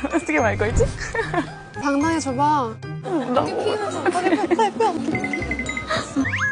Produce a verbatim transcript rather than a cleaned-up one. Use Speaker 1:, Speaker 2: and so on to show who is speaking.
Speaker 1: 어떻게 말 걸지?
Speaker 2: 당당해져봐.
Speaker 1: 응, 나.
Speaker 2: 여기 피어서. 빨리 펴, 빨리 펴.